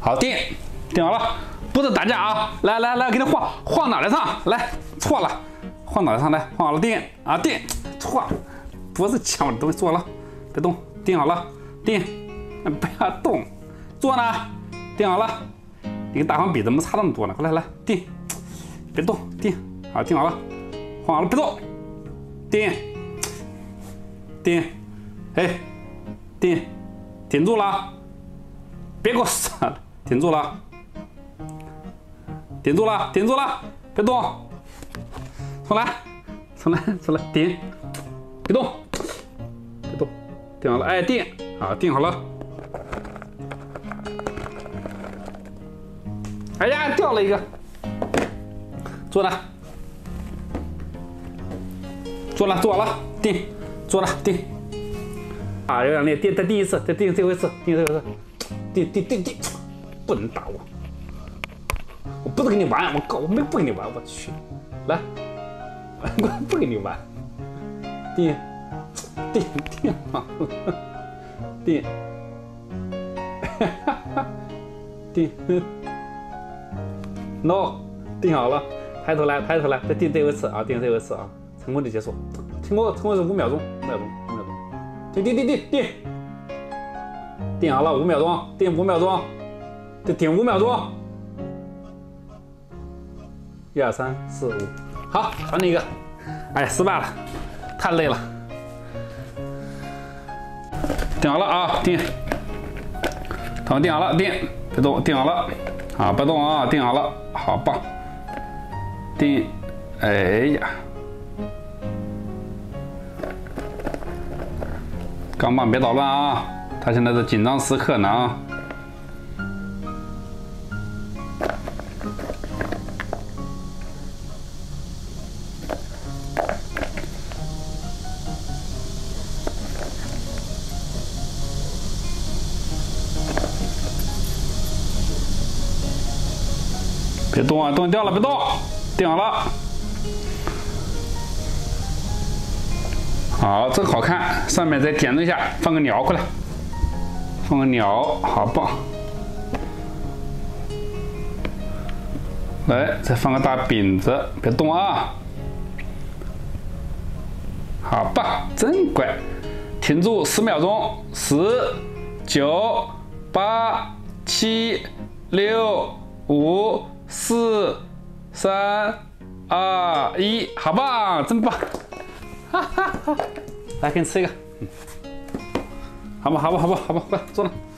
好，定好了，不是打架啊！来，给你晃脑袋上，来，错了，晃脑袋上来，晃好了定啊定，错，不是抢我的东西，坐了，别动，定好了，定，不要动，坐呢，定好了，你跟大黄比怎么差那么多呢？快来定，别动，定，好，定好了，晃好了，别动，定，哎，顶住了，别给我傻了，顶住了，别动，重来，顶，别动，定好了，哎，定，好，定好了，哎呀，掉了一个，坐好了，定，坐了，定。啊，有点累，再定一次，定这回次，定，不能打我，我不是跟你玩，我没不跟你玩，我去，来，我不跟你玩，定好了，定 ，no， 定好了，抬头来，再定这回次啊，成功的结束，成功是5秒钟，定好了5秒钟，定5秒钟，就顶5秒钟，1、2、3、4、5，好，传你一个，哎，失败了，太累了，定好了啊，定好了，定，别动，定好了，好，别动啊，定好了，好棒，定，哎呀。钢棒别捣乱啊！他现在是紧张时刻呢啊！别动啊，动掉了，别动，定好了。好，这个好看，上面再点一下，放个鸟，快来，放个鸟，好棒！来，再放个大饼子，别动啊！好棒，真乖！停住10秒钟，10、9、8、7、6、5、4、3、2、1，好棒，真棒！哈，来给你吃一个，好吧，快坐了。